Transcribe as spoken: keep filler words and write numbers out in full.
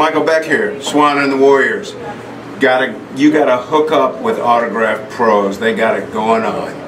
Michael Beck here, Swan and the Warriors. Gotta, you gotta hook up with Autograph Pros. They got it going on.